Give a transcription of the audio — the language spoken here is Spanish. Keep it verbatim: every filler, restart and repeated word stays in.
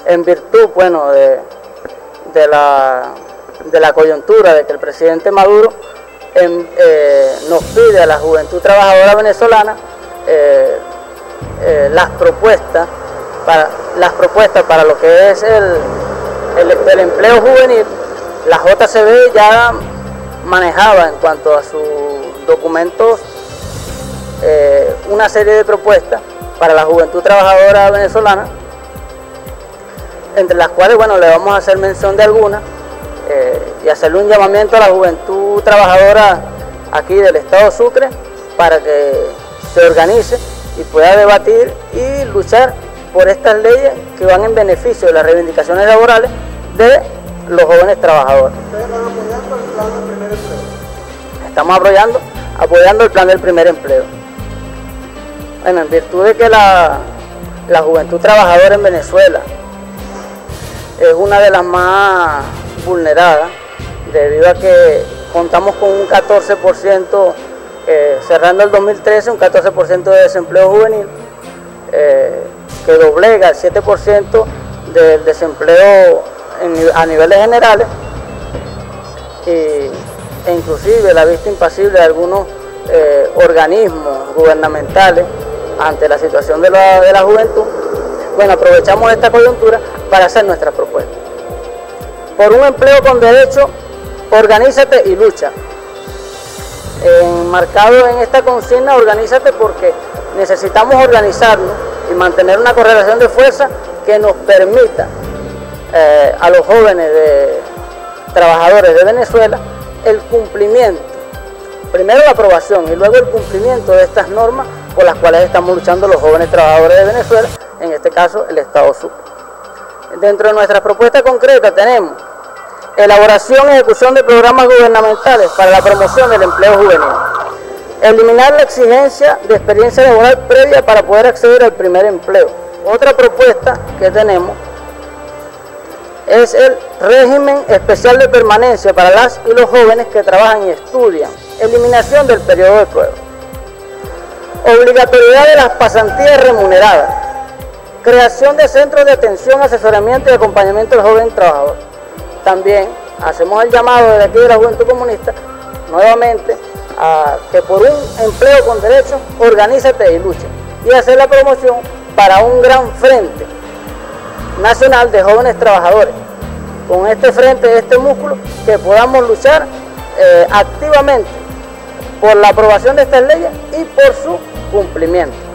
en virtud, bueno, de, de, la, de la coyuntura de que el presidente Maduro en, eh, nos pide a la juventud trabajadora venezolana eh, eh, las propuestas para las propuestas para lo que es el, el, el empleo juvenil. La J C B ya manejaba en cuanto a sus documentos eh, una serie de propuestas para la juventud trabajadora venezolana, entre las cuales, bueno, le vamos a hacer mención de algunas eh, y hacerle un llamamiento a la juventud trabajadora aquí del estado Sucre para que se organice y pueda debatir y luchar por estas leyes que van en beneficio de las reivindicaciones laborales de los jóvenes trabajadores. ¿Ustedes están apoyando el plan del primer empleo? Estamos apoyando, apoyando el plan del primer empleo. Bueno, en virtud de que la, la juventud trabajadora en Venezuela es una de las más vulneradas, debido a que contamos con un catorce por ciento, eh, cerrando el dos mil trece, un catorce por ciento de desempleo juvenil, eh, que doblega el siete por ciento del desempleo en, a niveles generales, y, e inclusive la vista impasible de algunos eh, organismos gubernamentales ante la situación de la, de la juventud. Bueno, aprovechamos esta coyuntura para hacer nuestras propuestas. Por un empleo con derecho, organízate y lucha. Enmarcado en esta consigna, organízate, porque necesitamos organizarnos y mantener una correlación de fuerza que nos permita eh, a los jóvenes de, trabajadores de Venezuela el cumplimiento, primero la aprobación y luego el cumplimiento de estas normas por las cuales estamos luchando los jóvenes trabajadores de Venezuela, en este caso el estado Sucre. Dentro de nuestras propuestas concretas tenemos elaboración y ejecución de programas gubernamentales para la promoción del empleo juvenil, eliminar la exigencia de experiencia laboral previa para poder acceder al primer empleo. Otra propuesta que tenemos es el régimen especial de permanencia para las y los jóvenes que trabajan y estudian, eliminación del periodo de prueba, obligatoriedad de las pasantías remuneradas, creación de centros de atención, asesoramiento y acompañamiento del joven trabajador. También hacemos el llamado desde aquí de la Juventud Comunista, nuevamente, a que por un empleo con derechos, organízate y lucha, y hacer la promoción para un gran frente nacional de jóvenes trabajadores. Con este frente, este músculo, que podamos luchar eh, activamente por la aprobación de estas leyes y por su cumplimiento.